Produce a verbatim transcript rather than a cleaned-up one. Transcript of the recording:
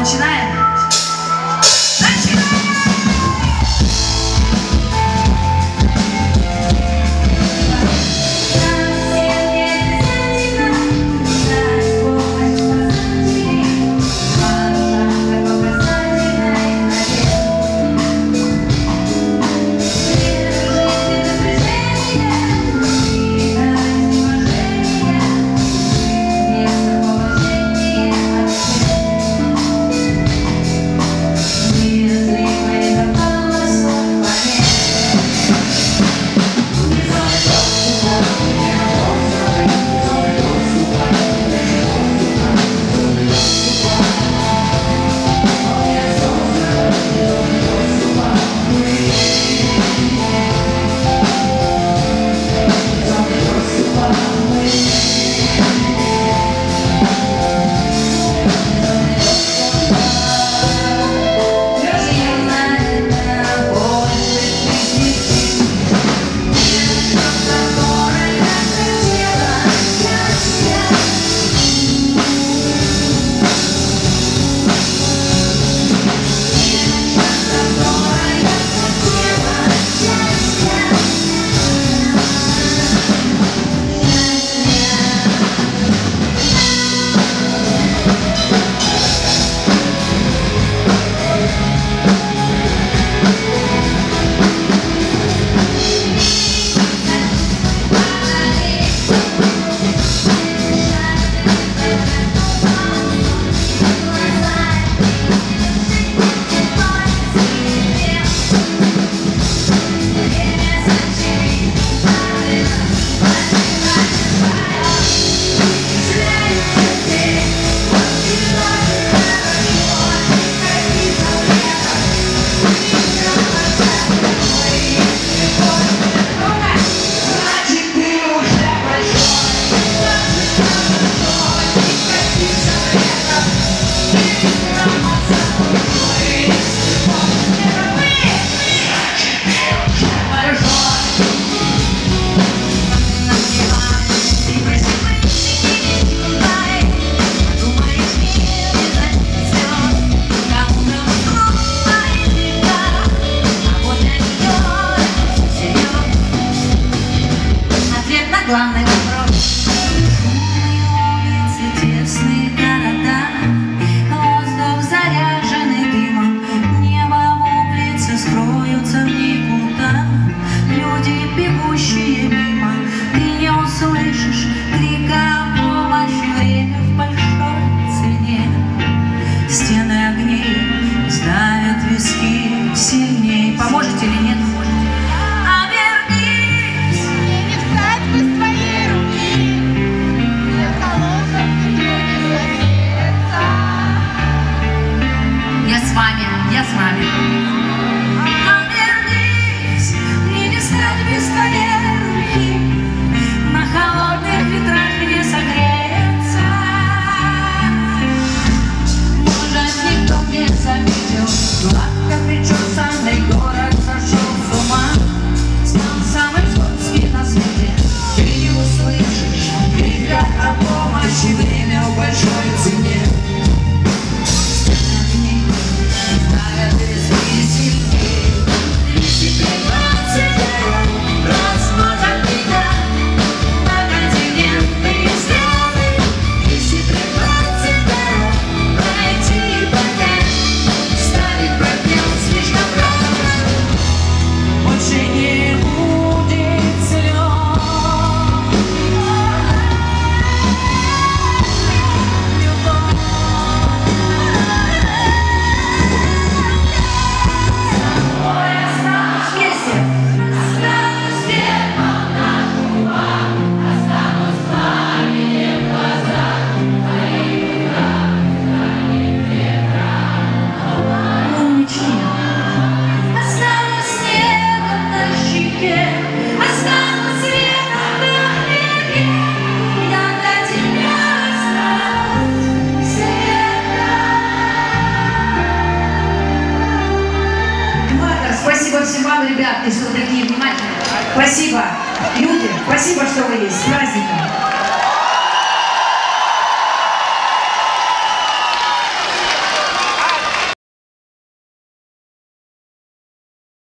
начинаем? Главный вопрос. Улицы, тесные города, воздух заряженный дымом, небо в углице скроются в никуда. Люди, бегущие мимо, ты не услышишь крика о помощи, время в большой цене. Стены огней сдавят виски сильнее. Поможете или нет? Я с вами. Обернись, и не стать без твоей руки, на холодных ветрах не согреться. Может, никто не заметил, гладко причесанный город сошел с ума. Стал самый скользкий на свете. Ты не услышишь крика о помощи, время в большой цене. Спасибо всем вам, ребят, что такие внимательные. Спасибо, люди, спасибо, что вы есть. С праздником!